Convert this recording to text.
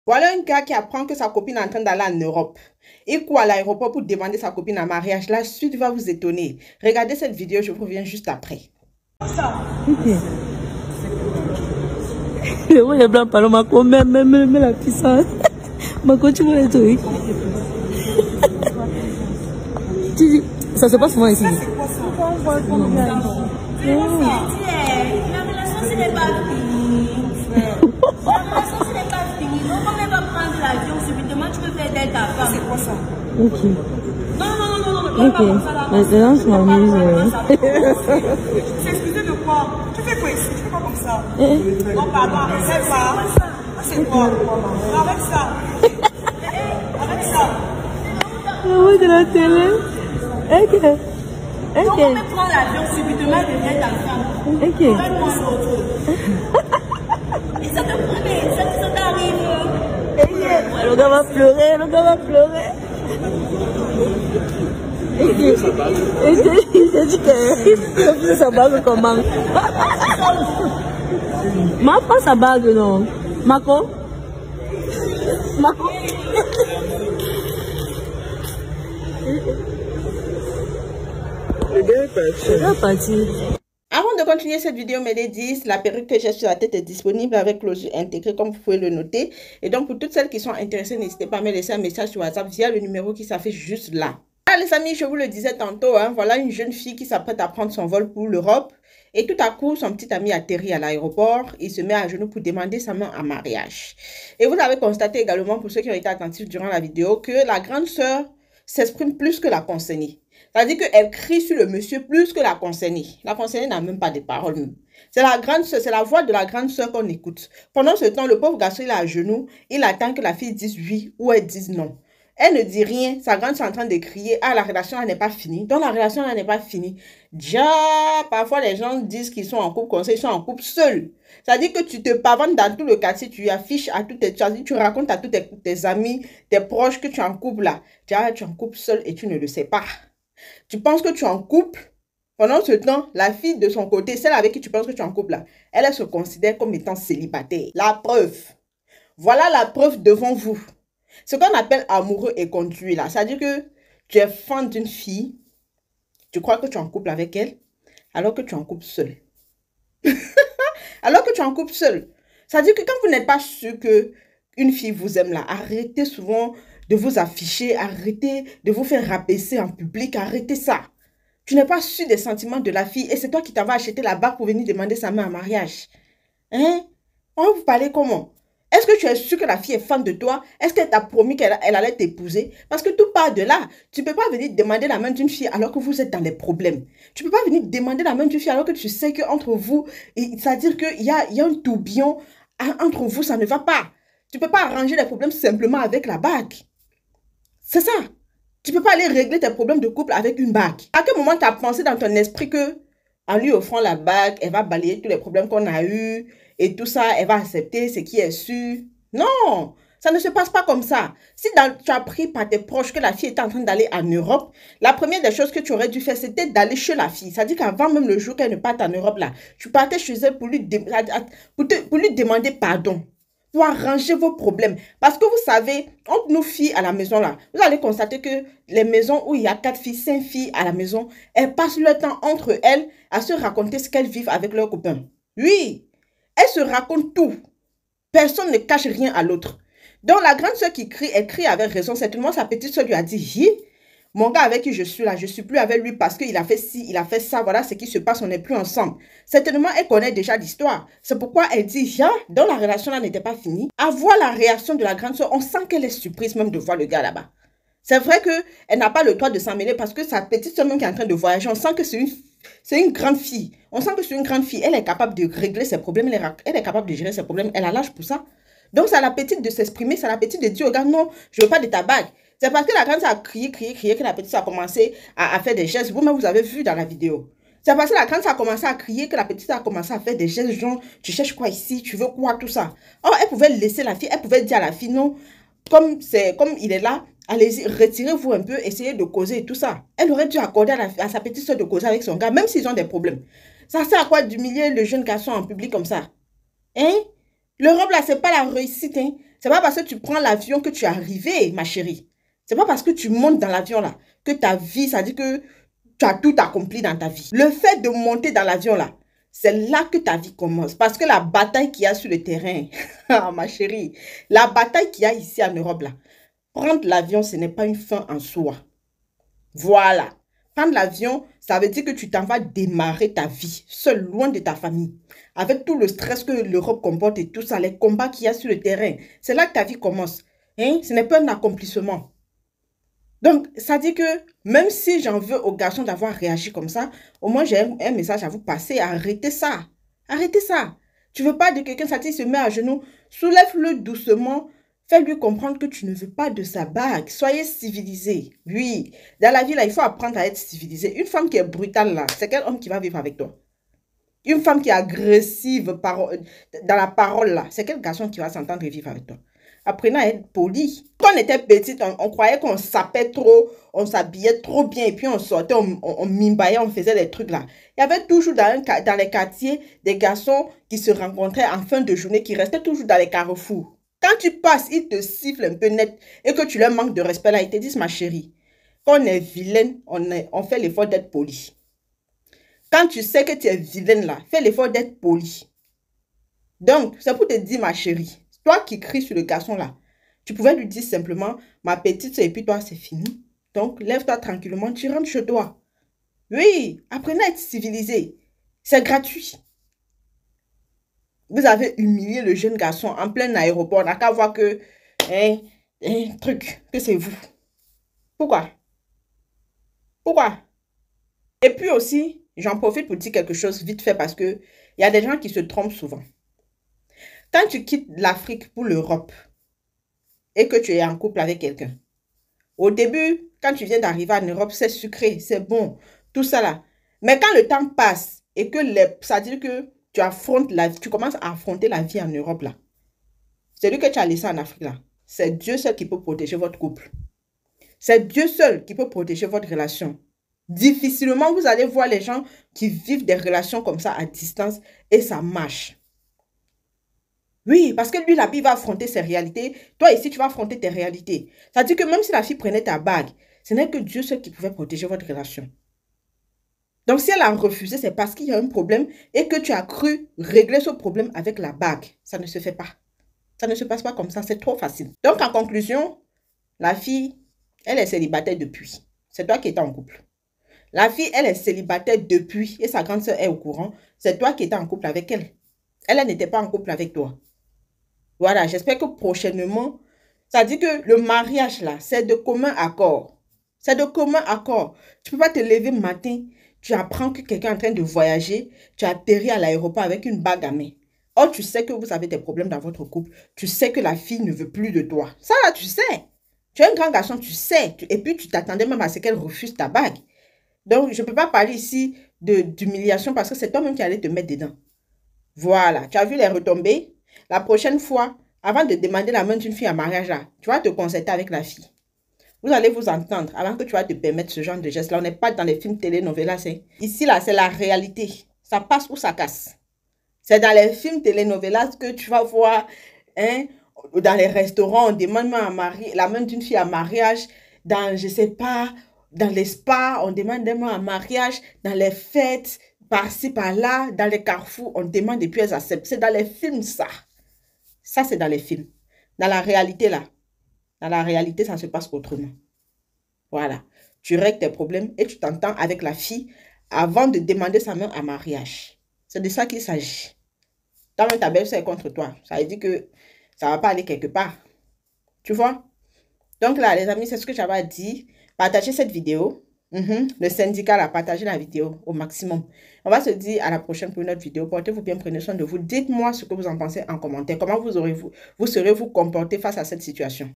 Voilà un gars qui apprend que sa copine est en train d'aller en Europe. Il court à l'aéroport pour demander sa copine en mariage. La suite va vous étonner. Regardez cette vidéo, je vous reviens juste après. Ok. Les blancs parlent, même la puissance. Marco, tu vois les trucs. Ça se passe comment ici? La relation, ce n'est pas fini. La relation, ce n'est pas fini. Donc, on ne va prendre l'avion subitement, tu peux faire d'elle ta femme. C'est quoi ça? Ok. Non. Ok. Maintenant, je m'amuse. S'excuser de quoi? Tu fais quoi ici? Tu fais pas comme ça. Non, pardon, c'est pas. C'est quoi? Arrête ça. Arrête ça. Oui, de la télé. Ok. Donc, on peut prendre l'avion subitement et devenir ta femme. Ok. On va prendre l'autre. Et ça t'arrive. Le gars va pleurer, Il s'est dit que sa bague comment? Ma prend sa bague, non? Marco? Il est parti. Avant de continuer cette vidéo, mes ladies, la perruque que j'ai sur la tête est disponible avec l'ogive intégrée comme vous pouvez le noter. Et donc pour toutes celles qui sont intéressées, n'hésitez pas à me laisser un message sur WhatsApp via le numéro qui s'affiche juste là. Alors les amis, je vous le disais tantôt, voilà une jeune fille qui s'apprête à prendre son vol pour l'Europe. Et tout à coup, son petit ami atterrit à l'aéroport. Il se met à genoux pour demander sa main en mariage. Et vous avez constaté également, pour ceux qui ont été attentifs durant la vidéo, que la grande sœur s'exprime plus que la concernée. C'est-à-dire qu'elle crie sur le monsieur plus que la concernée. La concernée n'a même pas de paroles. C'est la grande sœur, c'est la voix de la grande sœur qu'on écoute. Pendant ce temps, le pauvre garçon, il est à genoux. Il attend que la fille dise oui ou elle dise non. Elle ne dit rien. Sa grande sœur est en train de crier. Ah, la relation n'est pas finie. Donc, la relation n'est pas finie. Déjà, parfois, les gens disent qu'ils sont en couple comme ça. Ils sont en couple seuls. C'est-à-dire que tu te pavannes dans tout le quartier. Tu affiches à toutes tes... Tu racontes à tous tes amis, tes proches que tu es en couple là. Déjà, tu es en couple seul et tu ne le sais pas. Tu penses que tu es en couple. Pendant ce temps, la fille de son côté, celle avec qui tu penses que tu es en couple là, elle se considère comme étant célibataire. La preuve. Voilà la preuve devant vous. Ce qu'on appelle amoureux et conduit là. C'est-à-dire que tu es fan d'une fille. Tu crois que tu es en couple avec elle. Alors que tu es en couple seul. Alors que tu es en couple seul. C'est-à-dire que quand vous n'êtes pas sûr que une fille vous aime là, arrêtez souvent de vous afficher, arrêtez de vous faire rabaisser en public, arrêtez ça. Tu n'es pas sûr des sentiments de la fille et c'est toi qui t'en vas acheter la bague pour venir demander sa main en mariage. Hein? On va vous parler comment? Est-ce que tu es sûr que la fille est fan de toi? Est-ce qu'elle t'a promis qu'elle allait t'épouser? Parce que tout part de là. Tu ne peux pas venir demander la main d'une fille alors que vous êtes dans les problèmes. Tu ne peux pas venir demander la main d'une fille alors que tu sais qu'entre vous, c'est-à-dire qu'il y a un tourbillon entre vous, ça ne va pas. Tu ne peux pas arranger les problèmes simplement avec la bague. C'est ça. Tu ne peux pas aller régler tes problèmes de couple avec une bague. À quel moment tu as pensé dans ton esprit que en lui offrant la bague, elle va balayer tous les problèmes qu'on a eus et tout ça, elle va accepter ce qui est sûr? Non, ça ne se passe pas comme ça. Si tu as appris par tes proches que la fille était en train d'aller en Europe, la première des choses que tu aurais dû faire, c'était d'aller chez la fille. C'est-à-dire qu'avant même le jour qu'elle ne parte en Europe, là, tu partais chez elle pour lui demander pardon. Pour arranger vos problèmes. Parce que vous savez, entre nos filles à la maison là, vous allez constater que les maisons où il y a 4 filles, 5 filles à la maison, elles passent leur temps entre elles à se raconter ce qu'elles vivent avec leurs copains. Oui, elles se racontent tout. Personne ne cache rien à l'autre. Donc la grande soeur qui crie, elle crie avec raison. Certainement sa petite soeur lui a dit, hi, mon gars avec qui je suis là, je ne suis plus avec lui parce qu'il a fait ci, il a fait ça, voilà ce qui se passe, on n'est plus ensemble. Certainement, elle connaît déjà l'histoire. C'est pourquoi elle dit, dans la relation là n'était pas finie. À voir la réaction de la grande soeur, on sent qu'elle est surprise même de voir le gars là-bas. C'est vrai qu'elle n'a pas le droit de s'en mêler parce que sa petite soeur même qui est en train de voyager, on sent que c'est une grande fille. On sent que c'est une grande fille. Elle est capable de régler ses problèmes, elle est capable de gérer ses problèmes. Elle a l'âge pour ça. Donc, c'est à la petite de s'exprimer, c'est à la petite de dire, regarde, non, je ne veux pas de ta bague. C'est parce que la grande a crié que la petite a commencé à faire des gestes. Vous-même, vous avez vu dans la vidéo. C'est parce que la grande a commencé à crier que la petite a commencé à faire des gestes, genre, tu cherches quoi ici, tu veux quoi, tout ça. Oh, elle pouvait laisser la fille, elle pouvait dire à la fille, non, comme il est là, allez-y, retirez-vous un peu, essayez de causer et tout ça. Elle aurait dû accorder à sa petite soeur de causer avec son gars, même s'ils ont des problèmes. Ça sert à quoi d'humilier le jeune garçon en public comme ça? Hein? L'Europe, là, c'est pas la réussite, hein? C'est pas parce que tu prends l'avion que tu es arrivé, ma chérie. C'est pas parce que tu montes dans l'avion là que ta vie, ça dit que tu as tout accompli dans ta vie. Le fait de monter dans l'avion là, c'est là que ta vie commence. Parce que la bataille qu'il y a sur le terrain, ma chérie, la bataille qu'il y a ici en Europe là, prendre l'avion, ce n'est pas une fin en soi. Voilà. Prendre l'avion, ça veut dire que tu t'en vas démarrer ta vie, seul, loin de ta famille. Avec tout le stress que l'Europe comporte et tout ça, les combats qu'il y a sur le terrain. C'est là que ta vie commence. Hein? Ce n'est pas un accomplissement. Donc, ça dit que même si j'en veux aux garçons d'avoir réagi comme ça, au moins j'ai un message à vous passer. Arrêtez ça. Arrêtez ça. Tu veux pas de quelqu'un, ça dit, se met à genoux. Soulève-le doucement. Fais-lui comprendre que tu ne veux pas de sa bague. Soyez civilisés. Oui, dans la vie, là, il faut apprendre à être civilisé. Une femme qui est brutale, là, c'est quel homme qui va vivre avec toi? Une femme qui est agressive dans la parole, là, c'est quel garçon qui va s'entendre et vivre avec toi? Apprenez à être poli. Quand on était petite, on croyait qu'on sapait trop, on s'habillait trop bien et puis on sortait, on mimbaillait, on faisait des trucs là. Il y avait toujours dans les quartiers des garçons qui se rencontraient en fin de journée, qui restaient toujours dans les carrefours. Quand tu passes, ils te sifflent un peu net et que tu leur manques de respect là, ils te disent, ma chérie, quand on est vilaine, on fait l'effort d'être poli. Quand tu sais que tu es vilaine là, fais l'effort d'être poli. Donc, c'est pour te dire, ma chérie, toi qui cries sur le garçon là, tu pouvais lui dire simplement, ma petite, et puis toi, c'est fini. Donc, lève-toi tranquillement, tu rentres chez toi. Oui, apprenez à être civilisé. C'est gratuit. Vous avez humilié le jeune garçon en plein aéroport. On n'a qu'à voir que, que c'est vous. Pourquoi? Pourquoi? Et puis aussi, j'en profite pour dire quelque chose vite fait parce que il y a des gens qui se trompent souvent. Quand tu quittes l'Afrique pour l'Europe et que tu es en couple avec quelqu'un, au début, quand tu viens d'arriver en Europe, c'est sucré, c'est bon, tout ça là. Mais quand le temps passe et que ça veut dire que tu commences à affronter la vie en Europe là. Celui que tu as laissé en Afrique là, c'est Dieu seul qui peut protéger votre couple. C'est Dieu seul qui peut protéger votre relation. Difficilement, vous allez voir les gens qui vivent des relations comme ça à distance et ça marche. Oui, parce que lui, la fille va affronter ses réalités. Toi, ici, tu vas affronter tes réalités. Ça veut dire que même si la fille prenait ta bague, ce n'est que Dieu seul qui pouvait protéger votre relation. Donc, si elle a refusé, c'est parce qu'il y a un problème et que tu as cru régler ce problème avec la bague. Ça ne se fait pas. Ça ne se passe pas comme ça. C'est trop facile. Donc, en conclusion, la fille, elle est célibataire depuis. C'est toi qui étais en couple. La fille, elle est célibataire depuis et sa grande sœur est au courant. C'est toi qui étais en couple avec elle. Elle n'était pas en couple avec toi. Voilà, j'espère que prochainement, ça dit que le mariage là, c'est de commun accord. C'est de commun accord. Tu ne peux pas te lever le matin, tu apprends que quelqu'un est en train de voyager, tu atterris à l'aéroport avec une bague à main. Or, tu sais que vous avez des problèmes dans votre couple. Tu sais que la fille ne veut plus de toi. Ça là, tu sais. Tu es un grand garçon, tu sais. Et puis, tu t'attendais même à ce qu'elle refuse ta bague. Donc, je ne peux pas parler ici d'humiliation parce que c'est toi-même qui allais te mettre dedans. Voilà, tu as vu les retombées? La prochaine fois, avant de demander la main d'une fille en mariage, là, tu vas te concerter avec la fille. Vous allez vous entendre avant que tu vas te permettre ce genre de geste-là. On n'est pas dans les films telenovelas. Ici, là, c'est la réalité. Ça passe ou ça casse. C'est dans les films telenovelas que tu vas voir, dans les restaurants, on demande la main d'une fille en mariage. Dans, je ne sais pas, dans les spas, on demande des mains en mariage. Dans les fêtes, par-ci, par-là, dans les carrefours, on demande et puis elles acceptent. C'est dans les films, ça. Ça, c'est dans les films. Dans la réalité, là, dans la réalité, ça se passe autrement. Voilà. Tu règles tes problèmes et tu t'entends avec la fille avant de demander sa main en mariage. C'est de ça qu'il s'agit. Quand même ta belle-sœur est contre toi, ça veut dire que ça ne va pas aller quelque part. Tu vois? Donc là, les amis, c'est ce que j'avais à dire. Partagez cette vidéo. Le syndicat a partagé la vidéo au maximum. On va se dire à la prochaine pour une autre vidéo. Portez-vous bien, prenez soin de vous. Dites-moi ce que vous en pensez en commentaire. Comment vous serez-vous comporté face à cette situation?